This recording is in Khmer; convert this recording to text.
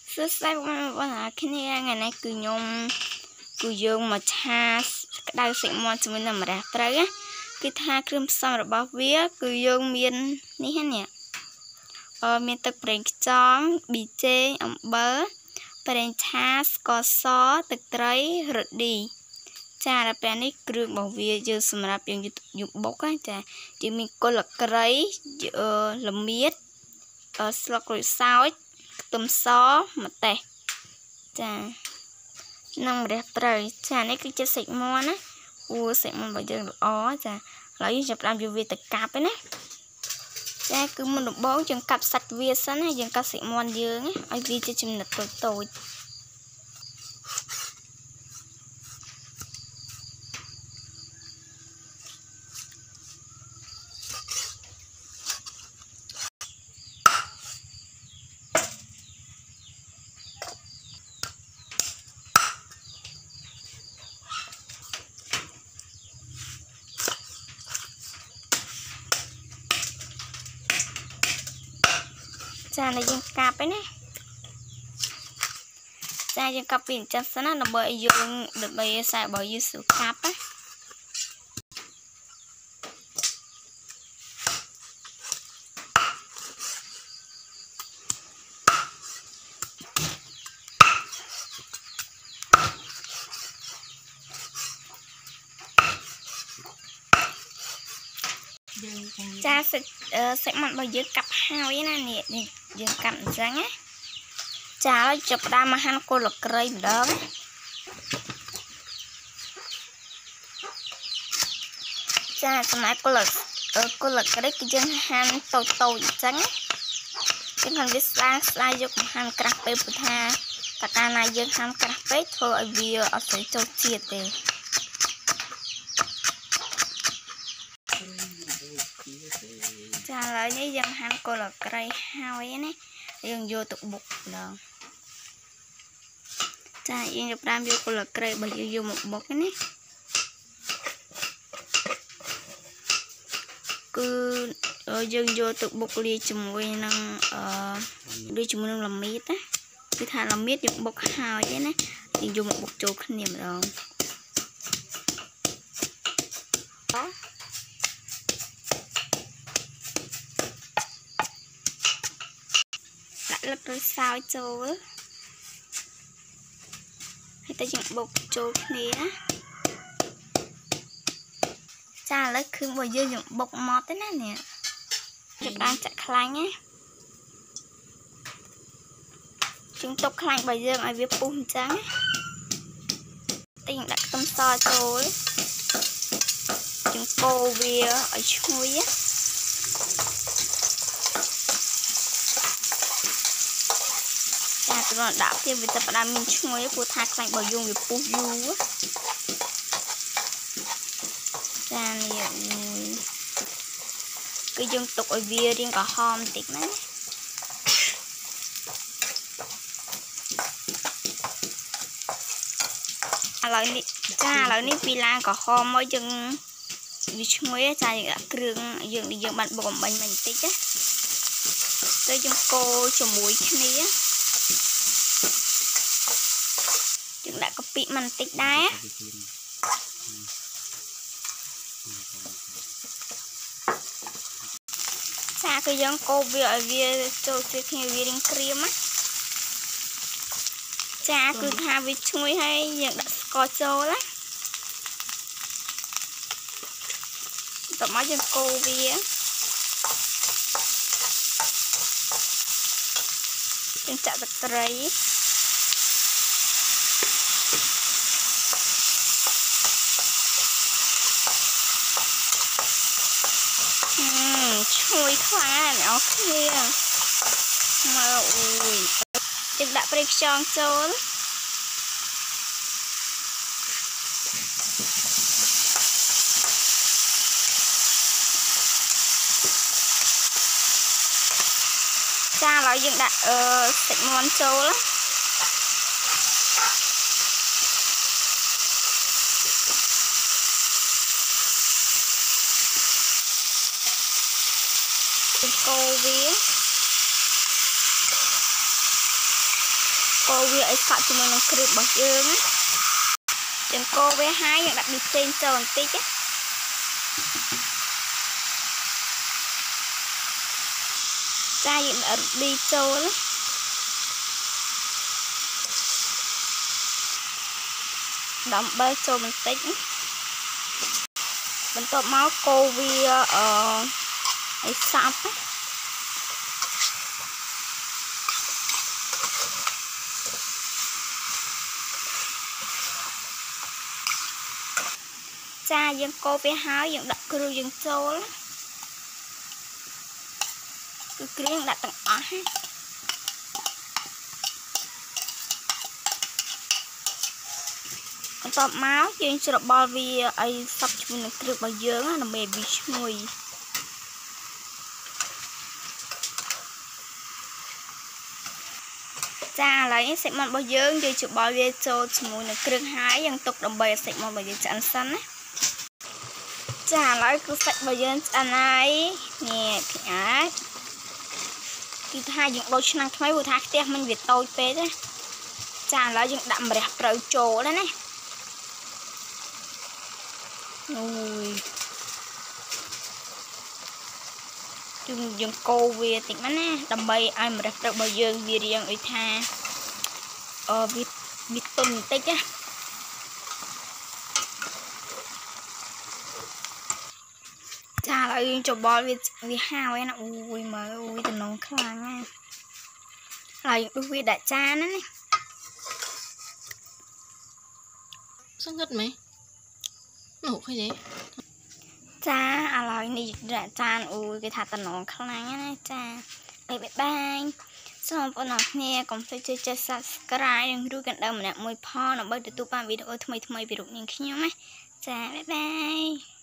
Sữa say bọn là cái này ngày nay cứ dùng mà cha đau sịn mòn cho mình làm ra tới á cái tha cream xong rồi bao vía cứ dùng miên ní hết nè miênទឹកប្រេងខ្យងប៊ីចេងអំបិលប្រេងឆាស្ករសទឹកត្រីរ៉ូឌីចាដល់ពេលនេះគ្រឿងរបស់វាយើងសម្រាប់យើងយកបុកចាយើងមានគល់លក្រៃល្មៀតស្លឹកក្រូចសើចខ្ទឹមសម្ទេសចានឹងម្រះព្រៅចានេះគឺជាសាច់មាន់ណាសាច់មាន់របស់យើងល្អចាឥឡូវយើងចាប់ផ្ដើមយកវាទៅកាប់ឯណាចាគឺមុនដំបូងយើងកាប់សាច់វាសិនណាយើងកាប់សាច់មាន់យើងឲ្យវាជាចំណិតតូចចានេះយើងកាប់ឯណាចាយើងកាប់ពីអញ្ចឹងសិនណាដើម្បីខ្សែរបស់យើងស្រួលកាប់ណាចាសាច់មាន់របស់យើងកាប់ហើយណានេះយើងកាប់អញ្ចឹងណាចាហើយចាប់ផ្ដើមមកហាន់គល់លក្រៃម្ដងចាសម្រាប់គល់លក្រៃគឺយើងហាន់តូចអញ្ចឹងយើងហាន់វាស្លាយយកមកហាន់ក្រាស់ពេកព្រោះថាតើកាលណាយើងហាន់ក្រាស់ពេកធ្វើឲ្យវាអត់សូវចូលជាតិទេចាឥឡូវនេះយើងហាន់គល់លក្រៃហើយណាយើងយកទៅបុកម្ដងចាយើងចាប់ផ្ដើមយកគល់លក្រៃរបស់យើងយកមកបុកណាគឺយើងយកទៅបុកលាយជាមួយនឹងល្មៀតណាគឺថាល្មៀតយើងបុកហើយណាយើងយកមកបុកចូលគ្នាម្ដងលឹកឬសោយចូលហើយតែយើងបុកចូលគ្នាចាឥឡូវគ្រឿងរបស់យើងបុកម៉ត់ទេណានេះចាប់បានចាក់ខ្លាញ់ណាយើងទុកខ្លាញ់របស់យើងឲ្យវាពុះអញ្ចឹងតែយើងដាក់ខ្ទឹមសចូលយើងកូរវាឲ្យឈ្ងុយគ្រាន់ដាក់ទៀតវាទៅផ្ដើមមានឈ្ងុយព្រោះថាខ្លាញ់របស់យើងវាពុះយូរចានេះគឺយើងទុកឲ្យវារៀងក្រហមបន្តិចណាឥឡូវនេះពីឡើងក្រហមមកយើងវាឈ្ងុយចាយើងដាក់គ្រឿងយើងបានបុកអំបាញ់បន្តិចណាទៅយើងកូរជាមួយគ្នាយើងដាក់កាពិបន្តិចដែរចាគឺយើងកូរវាឲ្យវាចូលគ្នាវារៀងក្រៀមណាចាគឺថាវាឈ្ងុយហើយយើងដាក់ស្ករចូលណាតោះមកយើងកូរវាយើងចាក់ទឹកត្រីឈ្ងុយខ្លាំងណាស់អ្នកគ្នាមើលអូយយើងដាក់ប្រេងខ្យងចូលចាឥឡូវយើងដាក់សាច់មាន់ចូលកូរវា Hãy subscribe cho kênh Ghiền Mì Gõ để không bỏ lỡ កូរវាឲ្យសក់ជាមួយនឹងគ្រឿងរបស់យើងណាយើងកូរវាហើយយើងដាក់ប៊ីចេងចូលបន្តិចណាចាយើងដាក់រ៉ូឌីចូលដំបិលចូលបន្តិចបន្ទាប់មកកូរវាឲ្យសព្វចាយើងកូរវាហើយយើងដាក់គ្រឿងយើងចូលគឺគ្រឿងដាក់ទាំងអស់បន្ទាប់មកយើងច្របល់វាឲ្យសព្វជាមួយនឹងគ្រឿងរបស់យើងដើម្បីឲ្យវាឈ្ងុយចាឥឡូវនេះសាច់មាន់របស់យើងច្របល់វាចូលជាមួយនឹងគ្រឿងហើយយើងទុកដើម្បីឲ្យសាច់មាន់របស់យើងឆ្អិនសិនណាចាឥឡូវគឺសាច់របស់យើងឆ្អិនហើយនេះអាចគឺថាយើងដូរឆ្នាំងថ្មីព្រោះថាខ្ទះមិញវាតូចពេកណាចាឥឡូវយើងដាក់ម្រះព្រៅចូលណាអូយយើងកូរវាតិចមកណាដើម្បីឲ្យម្រះព្រៅរបស់យើងវារៀងដូចថាវាទន់បន្តិចណាចាឥឡូវយើងច្របល់វាហាវណាអូយមើលអូយតំណងខ្លាំងណាហើយដួសវាដាក់ចានណាសង្កត់ไหมនោះឃើញទេចាឥឡូវនេះដាក់ចានអូយគេថាតំណងខ្លាំងណាចាបាយសូមបងប្អូនអរគ្នាកុំភ្លេចជួយចុច Subscribe និងរួចកណ្ដឹងម្នាក់មួយផងដើម្បីទទួលបានវីដេអូថ្មីៗពីរូបនាងខ្ញុំណាចាបាយ